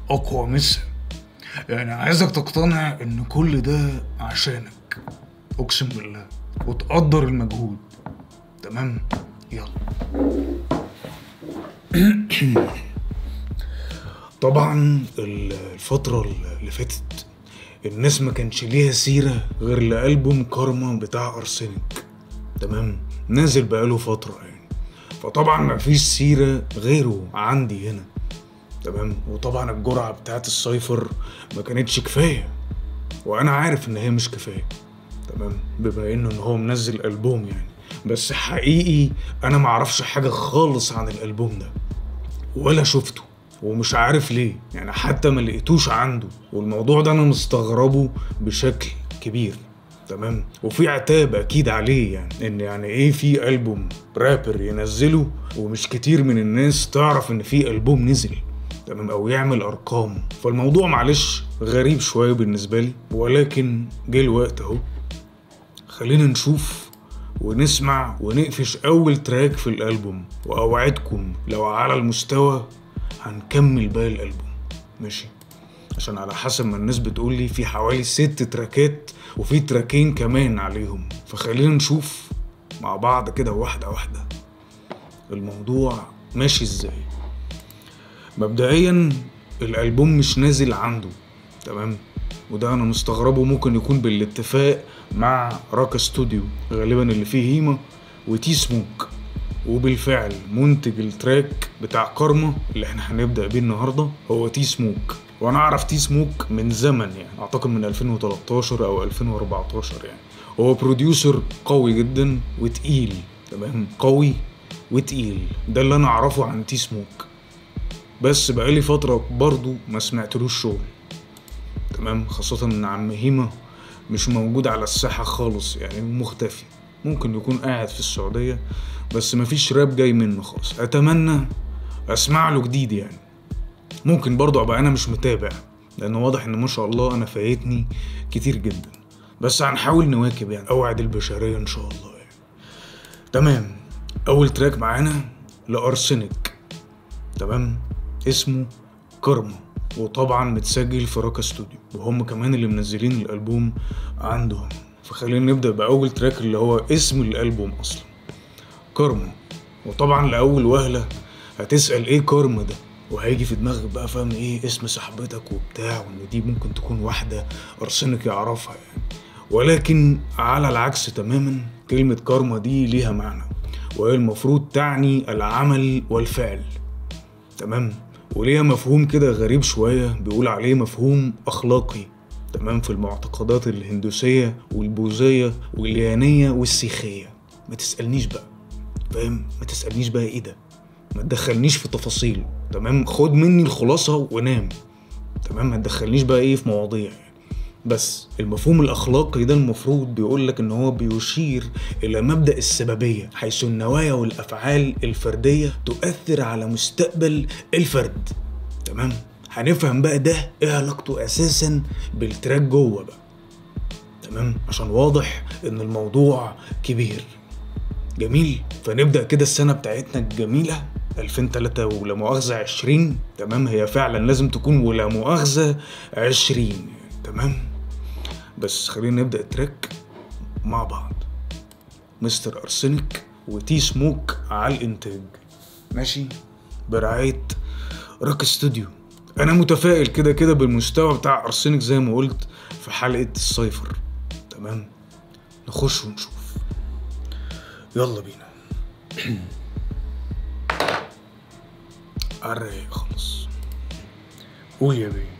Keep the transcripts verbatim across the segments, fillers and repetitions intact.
اقوى مسا. يعني عايزك تقتنع ان كل ده عشانك، اقسم بالله، وتقدر المجهود. تمام؟ يلا. طبعا الفترة اللي فاتت الناس ما كانش ليها سيرة غير لألبوم كارما بتاع أرسنك. تمام؟ نازل بقاله فترة يعني، فطبعا ما فيش سيرة غيره عندي هنا. تمام؟ وطبعا الجرعة بتاعت السايفر ما كانتش كفاية، وانا عارف ان هي مش كفاية. تمام؟ بما انه ان هو منزل ألبوم يعني، بس حقيقي انا معرفش حاجة خالص عن الألبوم ده ولا شفته، ومش عارف ليه يعني، حتى ما لقيتوش عنده، والموضوع ده انا مستغربه بشكل كبير. تمام؟ وفي عتاب اكيد عليه، يعني ان يعني ايه في ألبوم رابر ينزله ومش كتير من الناس تعرف ان في ألبوم نزل. تمام؟ او يعمل ارقام. فالموضوع معلش غريب شوية بالنسبة لي، ولكن جه الوقت اهو، خلينا نشوف ونسمع ونقفش اول تراك في الألبوم، واوعدكم لو على المستوى هنكمل باقي الألبوم. ماشي؟ عشان على حسب ما الناس بتقولي في حوالي ست تراكات وفي تراكين كمان عليهم، فخلينا نشوف مع بعض كده واحدة واحدة الموضوع ماشي ازاي. مبدئيا الألبوم مش نازل عنده. تمام؟ وده انا مستغربه، ممكن يكون بالاتفاق مع راكا ستوديو غالبا اللي فيه هيما وتي سموك، وبالفعل منتج التراك بتاع كارما اللي احنا هنبدأ بيه النهاردة هو تي سموك. وانا اعرف تي سموك من زمن، يعني اعتقد من ألفين وتلتاشر او ألفين واربعتاشر. يعني هو بروديوسر قوي جدا وتقيل. تمام؟ قوي وتقيل، ده اللي انا اعرفه عن تي سموك، بس بقالي فترة برضو ما سمعتلوش شغل. تمام؟ خاصة ان عم هيما مش موجود على الساحة خالص، يعني مختفي. ممكن يكون قاعد في السعودية، بس مفيش راب جاي منه خالص. اتمنى اسمع له جديد يعني، ممكن برضو ابقى انا مش متابع، لانه واضح ان ما شاء الله انا فايتني كتير جدا، بس هنحاول نواكب يعني، اوعد البشرية ان شاء الله يعني. تمام؟ اول تراك معانا لأرسنك. تمام؟ اسمه كارما، وطبعا متسجل في راكا ستوديو، وهم كمان اللي منزلين الألبوم عندهم. فخلينا نبدأ بأول تراك اللي هو اسم الألبوم أصلا، كارما. وطبعا لأول وهلة هتسأل ايه كارما ده، وهيجي في دماغك بقى فاهم ايه اسم صاحبتك وبتاع، وان دي ممكن تكون واحدة أرسنك يعرفها يعني. ولكن على العكس تماما، كلمة كارما دي ليها معنى، وهي المفروض تعني العمل والفعل. تمام؟ وليها مفهوم كده غريب شوية، بيقول عليه مفهوم أخلاقي. تمام؟ في المعتقدات الهندوسية والبوذية واليانية والسيخية. ما تسألنيش بقى، فاهم؟ ما تسألنيش بقى ايه ده، ما تدخلنيش في تفاصيل. تمام؟ خد مني الخلاصة ونام. تمام؟ ما تدخلنيش بقى ايه في مواضيع يعني. بس المفهوم الأخلاقي ده المفروض بيقولك ان هو بيشير الى مبدأ السببية، حيث النوايا والافعال الفردية تؤثر على مستقبل الفرد. تمام؟ هنفهم بقى ده ايه علاقته اساسا بالتراك جوه بقى. تمام؟ عشان واضح ان الموضوع كبير. جميل؟ فنبدأ كده السنة بتاعتنا الجميلة ألفين وتلاتة ولا مؤاخذة عشرين. تمام؟ هي فعلا لازم تكون ولا مؤاخذة عشرين. تمام؟ بس خلينا نبدأ التراك مع بعض. مستر أرسنك وتي سموك على الانتاج. ماشي؟ برعاية راك ستوديو. انا متفائل كده كده بالمستوى بتاع أرسنك زي ما قلت في حلقة السايفر. تمام؟ نخش ونشوف. يلا بينا. الرايق خلص. قول يا بيه.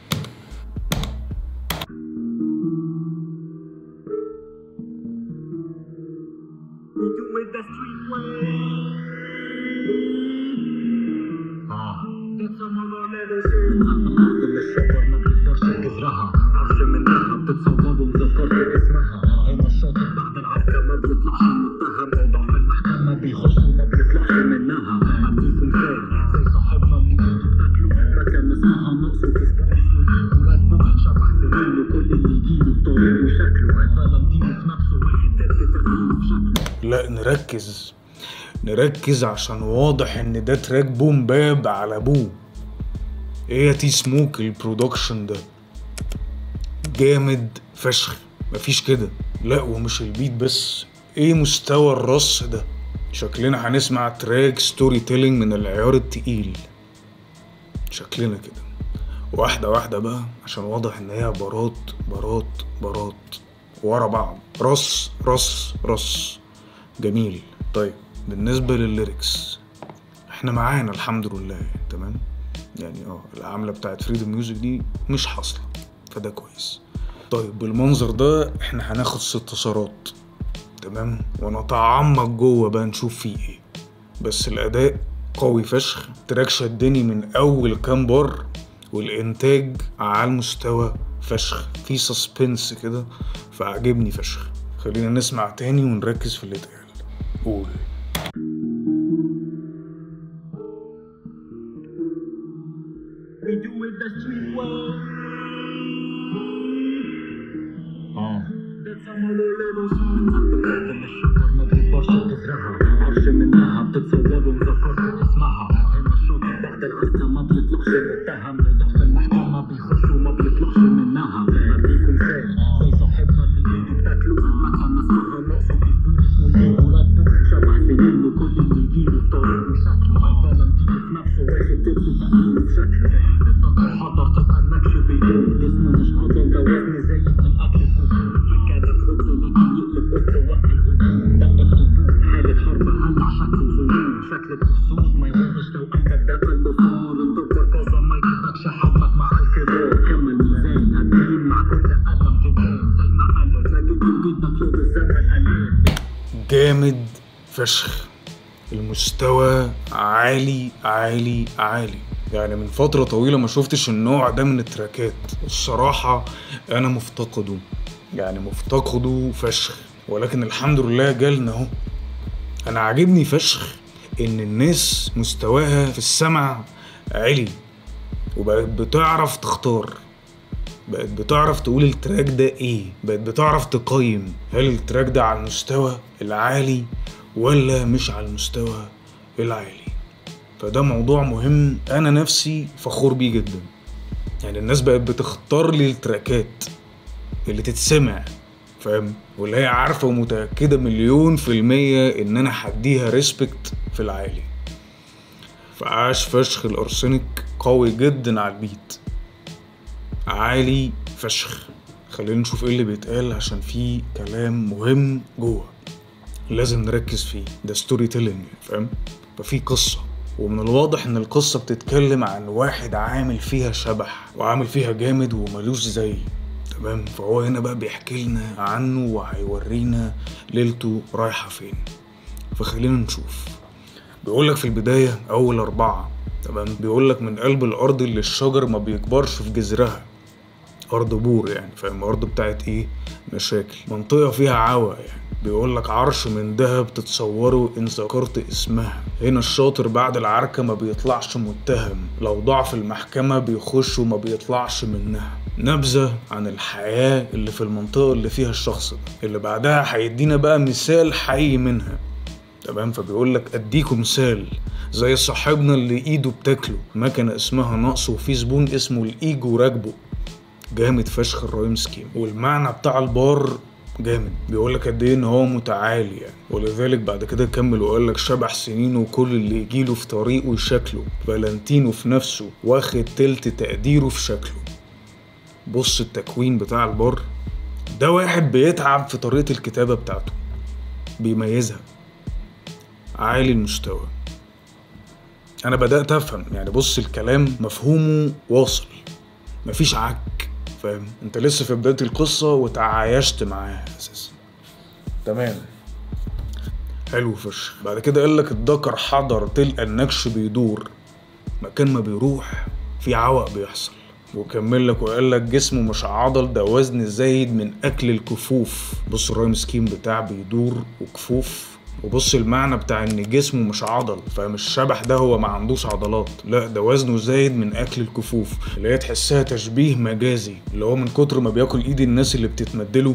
كل الشطر ما بتقدرش تزرعها، عفش منها بتتصوب ومذكرت اسمها. هنا الشاطر بعد العسكر ما بيطلعش متهم، موضوع في المحكمة بيخش وما بيطلعش منها. عندكم خير زي صاحبنا اللي انتوا بتاكلوا، مكان اسمها نقص في سبايسه، وراتبه شبع سنين وكل اللي يجيله في طريقه شكله، فالنتيجه في نفسه واخد ترتيب تغييره في شكله. لا نركز نركز عشان واضح ان ده تراك بوم باب على ابوه. ايه يا تي سموك البرودكشن ده جامد فشخ، مفيش كده. لا ومش البيت بس، ايه مستوى الرص ده. شكلنا هنسمع تراك ستوري تيلينج من العيار التقيل، شكلنا كده واحدة واحدة بقى، عشان واضح ان هي بارات بارات بارات ورا بعض، رص رص رص جميل. طيب بالنسبة للليركس احنا معانا الحمد لله تمام، يعني اه العملة بتاعت فريدم ميوزك دي مش حاصلة، فده كويس. طيب بالمنظر ده احنا هناخد ست صارات تمام، ونتعمق جوه بقى نشوف فيه ايه. بس الاداء قوي فشخ، تراك شدني من اول كام بار، والانتاج على المستوى فشخ، في سسبنس كده فعجبني فشخ. خلينا نسمع تاني ونركز في اللي اتقال. قول. We do it the street way. اه ده سمر للوصول. اللي الشجر ما بيكبرش بتزرعها، عرش منها بتتصور ومذكرت اسمها. هنا الشاطر بعد العركة ما بيطلعش متهم، وضعف المحكمة بيخش وما بيطلعش منها. اديكم مثال زي صاحبنا اللي ايده بتاكله، مكان اسمها ناقصة في سبوت اسمه اللي ولادته. شبح سنين وكل اللي يجيله في طريقه وشكله، فالنتيجة في نفسه واخد تبدو تقليل بشكله. حضر تبقى النكش بيدور، جسمه مش عضل ده وزن زايد من اكل الكفور. فكانت خط لكن يقلب وسط وقت الهجوم، دقة طبول حالة حرب هلع شكل وظهور. شكل الاسود ما يغرش لو قلبك ده قلب فور. الدكتور كازا ما يجيبكش حبك مع الكبار. كمل ميزان هتجيب مع كل قلم تبان، زي ما قالوا نجد جدك يوم الزمن قليل. جامد فشخ، المستوى عالي عالي عالي. يعني من فترة طويلة ما شفتش النوع ده من التراكات، الصراحة انا مفتقده، يعني مفتقده فشخ، ولكن الحمد لله جالنا اهو. انا عاجبني فشخ ان الناس مستواها في السمع عالي، وبقت بتعرف تختار، بقت بتعرف تقول التراك ده ايه، بقت بتعرف تقيم هل التراك ده على المستوى العالي ولا مش على المستوى العالي. فده موضوع مهم، انا نفسي فخور بيه جدا. يعني الناس بقت بتختار لي التراكات اللي تتسمع فاهم، واللي هي عارفة ومتأكدة مليون في المية ان انا حديها ريسبكت في العالي. فعاش فشخ الارسنك، قوي جدا على البيت، عالي فشخ. خلينا نشوف ايه اللي بيتقال عشان فيه كلام مهم جوه لازم نركز فيه. ده ستوري تيلينج فاهم، ففي قصة، ومن الواضح ان القصة بتتكلم عن واحد عامل فيها شبح وعامل فيها جامد وملوش زي تمام. فهو هنا بقى بيحكي لنا عنه وهيورينا ليلته رايحة فين. فخلينا نشوف. بيقولك في البداية اول اربعة تمام، بيقولك من قلب الارض اللي الشجر ما بيكبرش في جذرها، ارض بور يعني فاهم، ارض بتاعت ايه مشاكل، منطقة فيها عوا يعني. بيقولك عرش من دهب تتصوره ان ذكرت اسمها. هنا الشاطر بعد العركة ما بيطلعش متهم، لو ضعف المحكمة بيخش وما بيطلعش منها. نبذة عن الحياة اللي في المنطقة اللي فيها الشخص ده، اللي بعدها هيدينا بقى مثال حي منها تمام. فبيقولك اديكم مثال زي صاحبنا اللي ايده بتاكله، مكنة اسمها نقص وفي زبون اسمه الايجو راكبه. جامد فشخ الرايم سكيم، والمعنى بتاع البار جامد. بيقولك قد ايه ان هو متعالي يعني، ولذلك بعد كده كمل وقالك شبح سنين وكل اللي يجيله في طريقه يشكله، فالنتينو في نفسه واخد تلت تقديره في شكله. بص التكوين بتاع البار ده، واحد بيتعب في طريقة الكتابة بتاعته بيميزها، عالي المستوى. انا بدأت افهم يعني، بص الكلام مفهومه واصل، مفيش عك فاهم، انت لسه في بداية القصة وتعايشت معاها اساسا تمام. حلو فشخ. بعد كده قالك الذكر حضر تلقى النكش بيدور، مكان ما بيروح في عوق بيحصل. وكمل لك وقال لك جسمه مش عضل ده وزن زايد من اكل الكفوف. بص الرايم سكيم بتاع بيدور وكفوف، وبص المعنى بتاع ان جسمه مش عضل، فمش الشبح ده هو ما عندوش عضلات، لا ده وزنه زايد من اكل الكفوف، اللي هي تحسها تشبيه مجازي، اللي هو من كتر ما بياكل ايد الناس اللي بتتمدله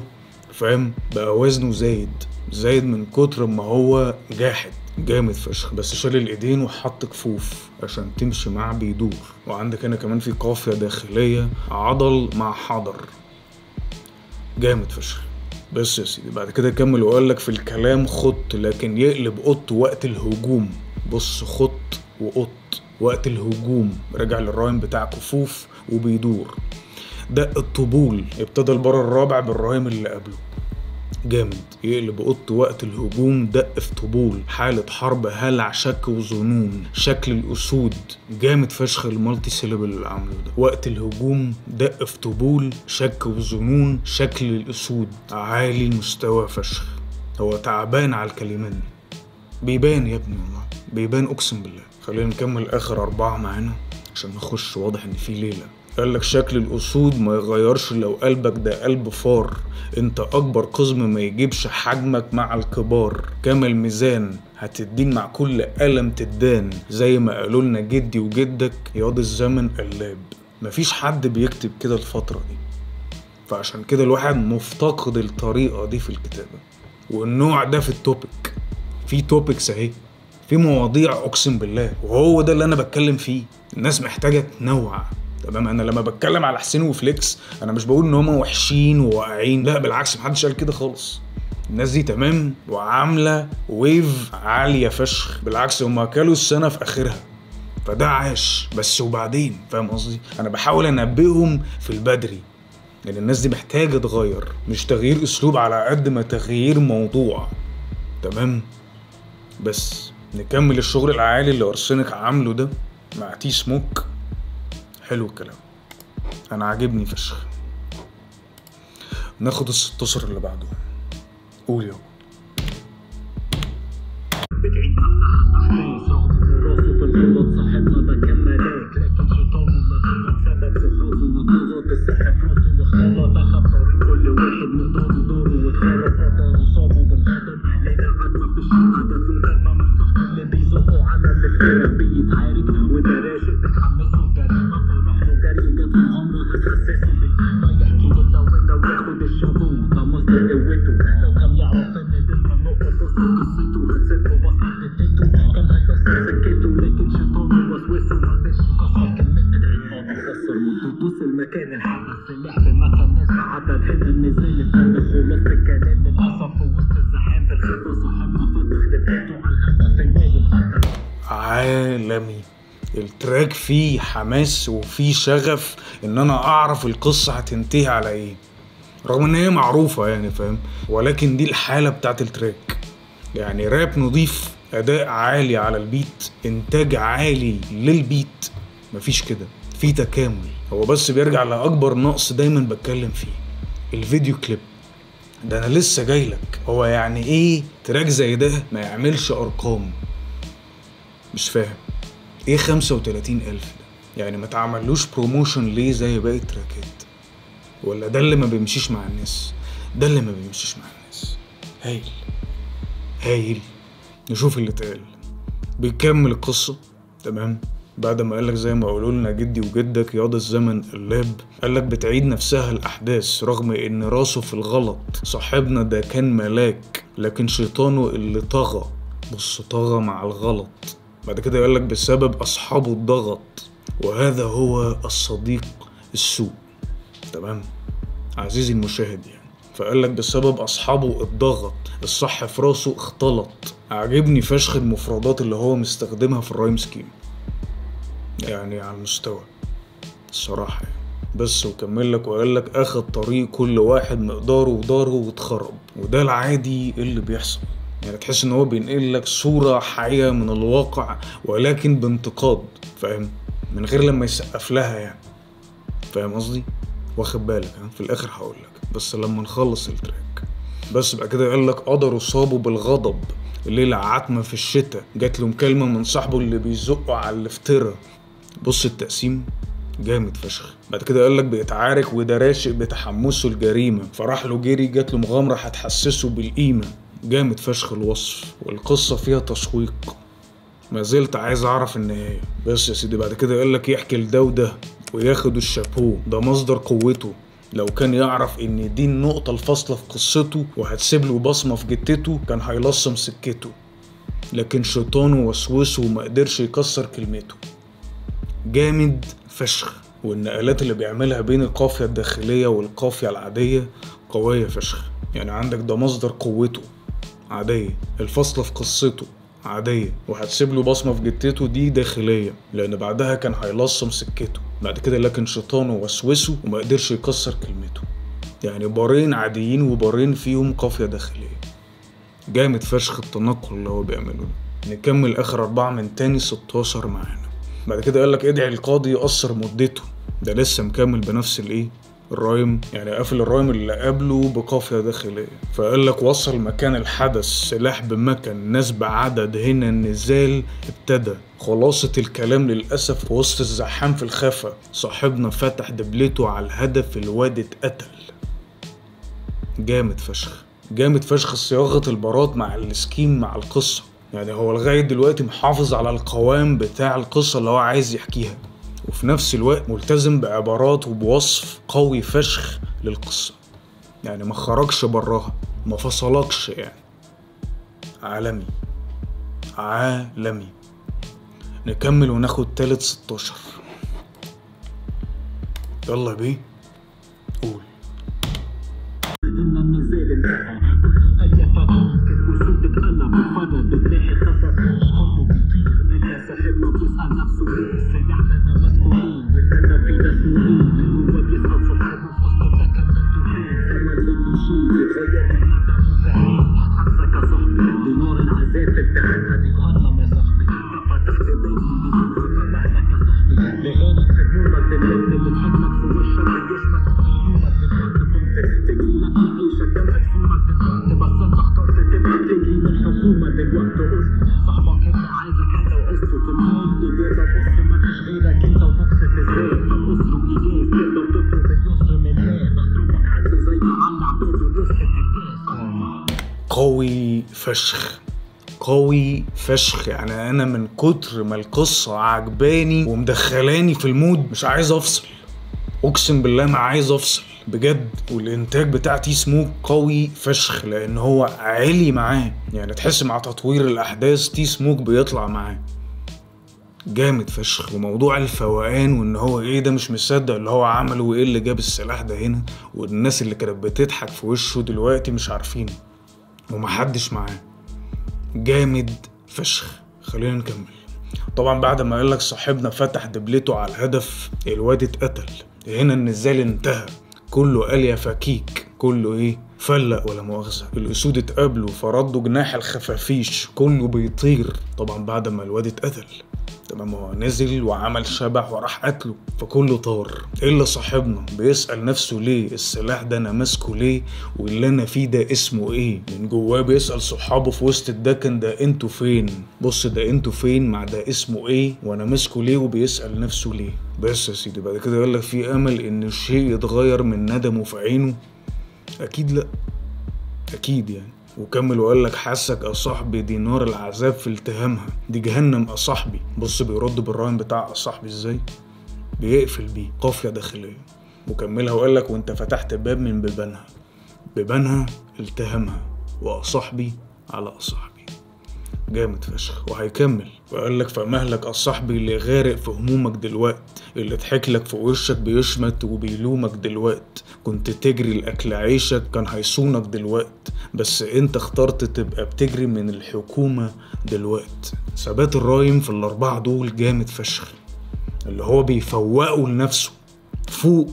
فاهم؟ بقى وزنه زايد زايد من كتر ما هو جاحد جامد فشخ. بس شال الايدين وحط كفوف عشان تمشي معاه بيدور. وعندك هنا كمان في قافية داخلية عضل مع حضر جامد فشخ. بس يا سيدي بعد كده كمل وقال لك في الكلام خط لكن يقلب قط وقت الهجوم. بص خط وقط وقت الهجوم رجع للرايم بتاع كفوف وبيدور. دق الطبول ابتدى البار الرابع بالرايم اللي قبله جامد. يقلب قط وقت الهجوم دق في طبول حالة حرب هلع شك وظنون شكل الأسود جامد فشخ. المالتي سيلابل اللي عامله ده وقت الهجوم دق في طبول شك وظنون شكل الأسود عالي المستوى فشخ. هو تعبان على الكلمات دي بيبان يا ابني والله بيبان أقسم بالله. خلينا نكمل آخر أربعة معانا عشان نخش واضح إن في ليلة. قال لك شكل الأسود ما يغيرش لو قلبك ده قلب فار. انت أكبر قزم ما يجيبش حجمك مع الكبار. كامل ميزان هتدين مع كل ألم تدان زي ما قالوا لنا جدي وجدك ياض الزمن قلاب. مفيش حد بيكتب كده الفترة دي فعشان كده الواحد مفتقد الطريقة دي في الكتابة والنوع ده في التوبيك. في توبيكس اهي في مواضيع أقسم بالله وهو ده اللي أنا بتكلم فيه. الناس محتاجة تنوع تمام. انا لما بتكلم على حسين وفليكس انا مش بقول ان هما وحشين وواقعين لا بالعكس محدش قال كده خالص. الناس دي تمام وعامله ويف عاليه فشخ. بالعكس هما كلوا السنه في اخرها فده عاش. بس وبعدين فاهم قصدي انا بحاول انبههم في البدري لان يعني الناس دي محتاجه تغير مش تغيير اسلوب على قد ما تغيير موضوع تمام. بس نكمل الشغل العالي اللي ارسنك عامله ده مع تي سموك. حلو الكلام انا عاجبني فشخ. ناخد الستاشر اللي بعده. قول يابا. بتعيد نفسها احداث رغم راسه في الغلط صاحبنا ده كان ملاك لكن شيطانه ما سبب سخافه وضغط السحر في راسه واختلط اخد طريق كل واحد مقداره دوره واتخرب قدره صابه بالغضب لقى عدمه في الشقه جات له دمه من صاحبه اللي بيزقه على الافتراء بيتعارك وده راشق بتحمسه جريمه فراح له جري جات له عمره هتحسسه بالقيمه يحكي وده وده وياخد الشابوه ده مصدر قوته لو كان يعرف ان دي النقطه تصل قصته هتسيبه بصحى جدته كان هيكسر سكته لكن شيطانه وسوسه مرضاش يكسر كلمه العيد فاضي خسر مدته وصل المكان الحدث اللعب ما كان ناس عدد هنا النزال ابتدى خلاصه الكلام للاسف في وسط الزحام في الخطه صاحبنا فتح دفاعته على الهدف الواجب هدف عالمي. التراك فيه حماس وفيه شغف ان انا اعرف القصة هتنتهي على ايه رغم ان هي معروفة يعني فاهم. ولكن دي الحالة بتاعت التراك يعني راب نضيف اداء عالي على البيت انتاج عالي للبيت مفيش كده في تكامل. هو بس بيرجع لأكبر نقص دايما بتكلم فيه الفيديو كليب ده. انا لسه جايلك هو يعني ايه تراك زي ده ما يعملش ارقام مش فاهم ايه خمسة وتلاتين الف ده يعني ما تعملوش بروموشن ليه زي باقي التراكات ولا ده اللي ما بيمشيش مع الناس ده اللي ما بيمشيش مع الناس. هايل هايل. نشوف اللي اتقال. بيكمل القصة تمام بعد ما قالك زي ما قالوا لنا جدي وجدك ياض الزمن قلاب. قالك بتعيد نفسها الأحداث رغم إن راسه في الغلط. صاحبنا ده كان ملاك لكن شيطانه اللي طغى. بص طغى مع الغلط. بعد كده قالك بسبب أصحابه الضغط وهذا هو الصديق السوء تمام عزيزي المشاهد يعني. فقالك بسبب أصحابه الضغط الصح في راسه اختلط. عجبني فشخ المفردات اللي هو مستخدمها في الرايم سكيم يعني على المستوى الصراحة يعني. بس وكمل لك وقال لك اخد طريق كل واحد مقداره وداره واتخرب وده العادي اللي بيحصل يعني. تحس ان هو بينقل لك صورة حية من الواقع ولكن بانتقاد فاهم من غير لما يسقف لها يعني فاهم قصدي. واخد بالك في الاخر هقول لك بس لما نخلص التراك. بس بقى كده قال لك قدروا صابوا بالغضب الليلة عتمة في الشتاء جات له مكالمة من صاحبه اللي بيزقه على الافتراء. بص التقسيم جامد فشخ. بعد كده قالك بيتعارك وده راشق بتحمسه الجريمة فراح له جري جات له مغامرة هتحسسه بالقيمة. جامد فشخ الوصف والقصة فيها تشويق ما زلت عايز اعرف النهاية. بس يا سيدي بعد كده قالك يحكي لده وده وياخد الشابو ده مصدر قوته لو كان يعرف ان دي النقطة الفاصلة في قصته وهتسيب له بصمة في جتته كان هيلصم سكته، لكن شيطانه وسوسه وما قدرش يكسر كلمته. جامد فشخ، والنقلات اللي بيعملها بين القافية الداخلية والقافية العادية قوية فشخ. يعني عندك ده مصدر قوته عادية، الفاصلة في قصته عادية، وهتسيب له بصمة في جتته دي داخلية لأن بعدها كان هيلصم سكته بعد كده، لكن شيطانه وسوسه وما قدرش يكسر كلمته. يعني بارين عاديين وبارين فيهم قافية داخلية. جامد فشخ التنقل اللي هو بيعمله ده. نكمل آخر أربعة من تاني ستاشر معانا. بعد كده قالك ادعي القاضي يقصر مدته، ده لسه مكمل بنفس الايه الرايم، يعني قافل الرايم اللي قبله بقافية داخلية. فقالك وصل مكان الحدث سلاح بمكان نسب عدد هنا النزال ابتدى. خلاصة الكلام للأسف في وسط الزحام في الخفا صاحبنا فتح دبلته على الهدف، الواد اتقتل. جامد فشخ، جامد فشخ صياغة البارات مع السكيم مع القصة. يعني هو لغاية دلوقتي محافظ على القوام بتاع القصة اللي هو عايز يحكيها، وفي نفس الوقت ملتزم بعبارات وبوصف قوي فشخ للقصة. يعني ما خرجش براها، ما فصلكش. يعني عالمي عالمي. نكمل وناخد تالت ستاشر. يلا بيه قول. إن النزال انتهى، كل أليافات ممكن وسود تتقلب وفرد بتلاقي خطر مش كله بيطير. إلا صاحبنا بيسأل نفسه ليه السلاح ده أنا ماسكه ليه، والتاني في ده اسمه إيه، من هو بيسأل صاحبه في وسط الركب انتوا فين، ثمن منه شيء يتغير من ندى وفهمين. حسك يا صاحبي دي نار العذاب في امتحانها دي جهنم يا صاحبي، انت فتحت بالي ليها فمهلك يا صاحبي. لغالي في همومك دلوقتي اللي تحكمك في وشك وجسمك وهدومك دلوقتي كنت تجيلك تعيشك كم أجسامك دلوقتي، بس انت اخترت تبقى تجري من الحكومة دلوقتي. قلت صاحبك انت عايزك انت وقصته تمام اجابة بص مفيش غيرك انت وبص ازاي، فالقصر وايجاز تقدر تطلب اليسر من الله، بس روحك حد زي ما عم عباده ويسكت الكاس. قوي فشخ، قوي فشخ. يعني انا من كتر ما القصة عجباني ومدخلاني في المود مش عايز افصل، اقسم بالله ما عايز افصل بجد. والانتاج بتاع تي سموك قوي فشخ لان هو عالي معاه، يعني تحس مع تطوير الاحداث تي سموك بيطلع معاه. جامد فشخ. وموضوع الفوقان وان هو ايه ده مش مصدق اللي هو عمله وايه اللي جاب السلاح ده هنا، والناس اللي كانت بتضحك في وشه دلوقتي مش عارفينه ومحدش معاه. جامد فشخ. خلينا نكمل. طبعا بعد ما قالك صاحبنا فتح دبلته على الهدف الواد اتقتل، هنا النزال انتهى. كله قال يا فكيك، كله ايه فلق ولا مؤاخذة. الاسود اتقابلوا فردوا جناح الخفافيش، كله بيطير طبعا بعد ما الواد اتقتل. تمام، هو نزل وعمل شبح وراح قتله فكله طار الا صاحبنا بيسأل نفسه ليه السلاح ده انا ماسكه ليه، واللي انا فيه ده اسمه ايه. من جواه بيسأل صحابه في وسط الدكن ده انتوا فين، بص ده انتوا فين مع ده اسمه ايه وانا ماسكه ليه، وبيسأل نفسه ليه. بس يا سيدي بعد كده يقول لك في امل ان الشيء يتغير من ندمه في عينه. اكيد لا، اكيد يعني. وكمل وقال لك حسك يا صاحبي دي نار العذاب في التهامها، دي جهنم يا صاحبي. بص بيرد بالرايم بتاع يا صاحبي ازاي، بيقفل بيه قافية داخلية. وكملها وقال لك وانت فتحت باب من بيبانها، بيبانها التهامها وأصاحبي على أصاحبي. جامد فشخ. وهيكمل وقال لك فمهلك أصاحبي اللي غارق في همومك دلوقت، اللي ضحك لك في وشك بيشمت وبيلومك دلوقت، كنت تجري لأكل عيشك كان هيصونك دلوقت، بس انت اخترت تبقى بتجري من الحكومة دلوقت. ثبات الرايم في الأربعة دول جامد فشخ، اللي هو بيفوقوا لنفسه فوق،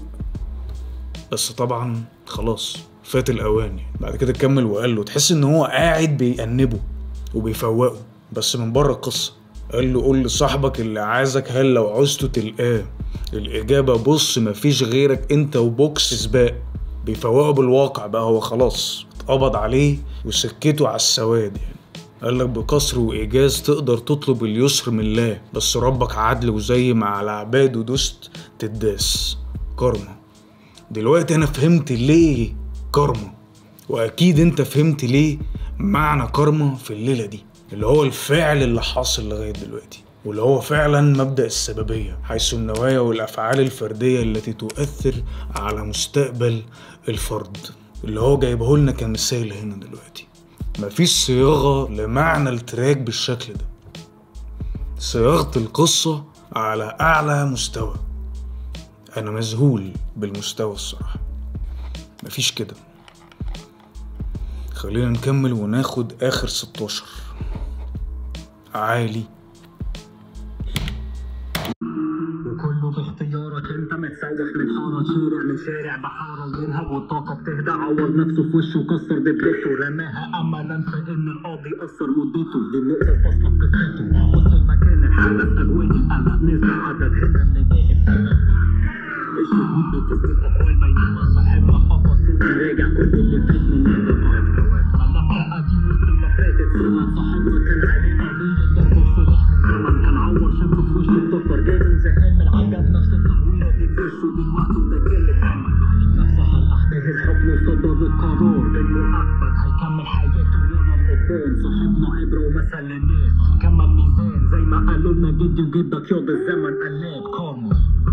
بس طبعا خلاص فات الأوان. بعد كده كمل وقال له تحس ان هو قاعد بيأنبه وبيفوقه بس من بره القصة. قال له قول لصاحبك اللي عايزك هل لو عوزته تلقاه، الإجابة بص مفيش غيرك انت وبوكس سباق. بيفوقه بالواقع بقى، هو خلاص اتقبض عليه وسكته على السواد. يعني قال لك بقصر وإيجاز تقدر تطلب اليسر من الله، بس ربك عدل وزي ما على عباده دوست تداس. كارما. دلوقتي انا فهمت ليه كارما، واكيد انت فهمت ليه معنى كارما في الليلة دي، اللي هو الفعل اللي حاصل لغاية دلوقتي. واللي هو فعلا مبدأ السببية، حيث النوايا والأفعال الفردية التي تؤثر على مستقبل الفرد، اللي هو جايبه لنا كمثال هنا دلوقتي. مفيش صياغة لمعنى التراك بالشكل ده، صياغة القصة على أعلى مستوى. أنا مذهول بالمستوى الصراحة، مفيش كده. خلينا نكمل وناخد آخر ستاشر. عالي. وكله باختيارك انت متسوح من حارة شارع من شارع بحارة وينهب والطاقة بتهدى عور نفسه في وشه وكسر دبلته رماها املا في ان القاضي قصر مدته دي النقطة الفاصلة في قصته وصل مكان الحدث اجواء القلق نزل عدد هنا النداء ابتدى الشهود بتفرق اقوال بينما صاحبنا في قفصه بيراجع كل اللي فات من الدمار ملفة قديم وسط اللي فاتت سنة صاحبنا كان عليه قضية ضرب وسلاح من زمن كان عور شاب في وشه افتكر جاله انزهام من عجب نفس التعويرة دي في وشه دلوقتي وده كل الثمن نفسها الأحداث الحكم صدر القرار بالمؤبد هيكمل حياته يوم القدام صاحبنا عبرة ومثل للناس كمل ميزان زي ما قالوا لنا جدي وجدك ياض الزمن قلاب كارما.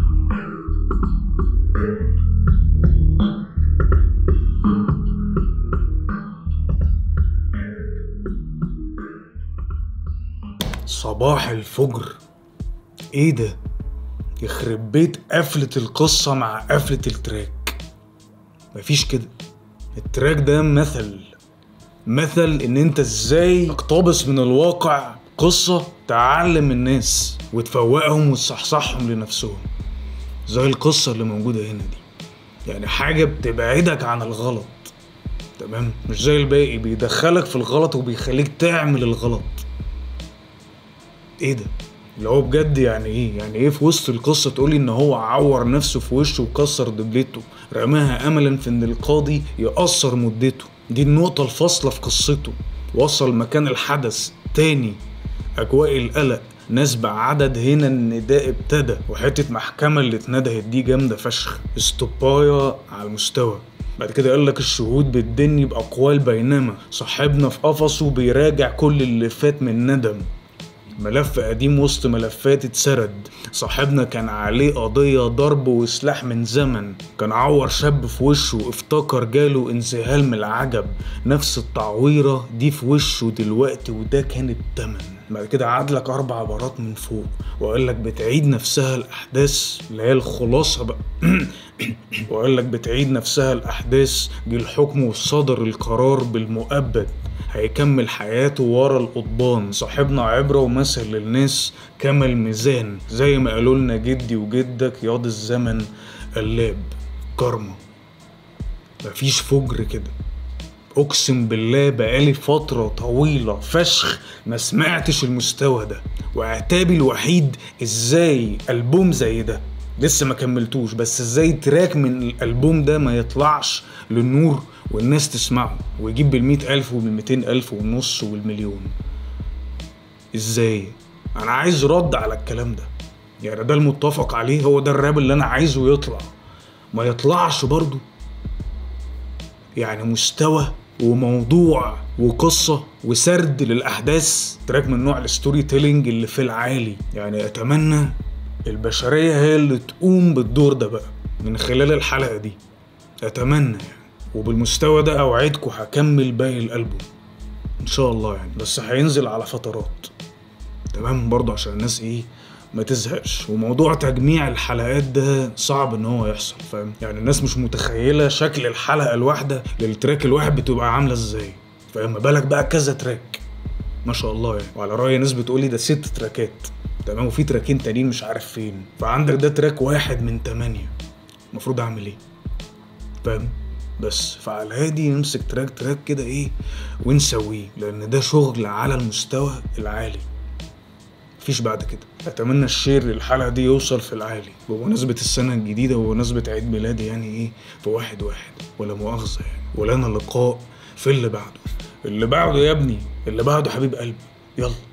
صباح الفجر. ايه ده؟ يخرب بيت قفلة القصة مع قفلة التراك. مفيش كده. التراك ده مثل مثل ان انت ازاي تقتبس من الواقع قصة تعلم الناس وتفوقهم وتصحصحهم لنفسهم، زي القصة اللي موجودة هنا دي. يعني حاجة بتبعدك عن الغلط، تمام؟ مش زي الباقي بيدخلك في الغلط وبيخليك تعمل الغلط. ايه ده؟ اللي هو بجد يعني ايه؟ يعني ايه في وسط القصة تقولي ان هو عور نفسه في وشه وكسر دبلته رماها املا في ان القاضي يقصر مدته؟ دي النقطة الفاصلة في قصته. وصل مكان الحدث تاني، اجواء القلق، ناس بعدد هنا النداء ابتدى، وحتة محكمة اللي اتندهت دي جامدة فشخ، استوبايا على المستوى. بعد كده قالك الشهود بتدني بأقوال بينما صاحبنا في قفصه بيراجع كل اللي فات من ندم. ملف قديم وسط ملفات اتسرد، صاحبنا كان عليه قضية ضرب وسلاح من زمن، كان عور شاب في وشه افتكر جاله انذهال من العجب، نفس التعويرة دي في وشه دلوقتي وده كان التمن. بعد كده عادلك اربع عبارات من فوق وقالك بتعيد نفسها الاحداث اللي هي الخلاصة بقى وقالك بتعيد نفسها الاحداث، جه الحكم وصدر القرار بالمؤبد، هيكمل حياته ورا القضبان، صاحبنا عبرة ومثل للناس، كمل ميزان زي ما قالوا لنا جدي وجدك ياض الزمن قلاب كارما. مفيش فجر كده، اقسم بالله بقالي فترة طويلة فشخ ما سمعتش المستوى ده، وعتابي الوحيد ازاي ألبوم زي ده لسه ما كملتوش، بس ازاي تراك من الألبوم ده ما يطلعش للنور والناس تسمعه ويجيب بالمئة ألف وبالمئتين ألف والنص والمليون؟ ازاي؟ انا عايز رد على الكلام ده. يعني ده المتفق عليه، هو ده الراب اللي انا عايزه يطلع، ما يطلعش برضو. يعني مستوى وموضوع وقصة وسرد للأحداث، تراك من نوع الستوري تيلينج اللي في العالي. يعني أتمنى البشرية هي اللي تقوم بالدور ده بقى من خلال الحلقة دي، أتمنى يعني. وبالمستوى ده أوعدكم هكمل باقي الألبوم إن شاء الله يعني، بس هينزل على فترات، تمام؟ برضه عشان الناس إيه ما تزهقش. وموضوع تجميع الحلقات ده صعب ان هو يحصل، فاهم؟ يعني الناس مش متخيلة شكل الحلقة الواحدة للتراك الواحد بتبقى عاملة ازاي، فاهم؟ بالك بقى كذا تراك ما شاء الله يعني. وعلى رأي ناس بتقولي ده ست تراكات، تمام؟ وفي تراكين تانيين مش عارف فين، فعندك ده تراك واحد من تمانية، المفروض اعمل ايه؟ فاهم؟ بس فعلى الهادي نمسك تراك تراك كده ايه ونسويه، لان ده شغل على المستوى العالي، مفيش بعد كده. اتمنى الشير للحلقة دي يوصل في العالي بمناسبة السنة الجديدة وبمناسبة عيد ميلادي، يعني ايه في واحد واحد ولا مؤاخذة يعني. ولنا لقاء في اللي بعده. اللي بعده يا ابني، اللي بعده حبيب قلبي، يلا.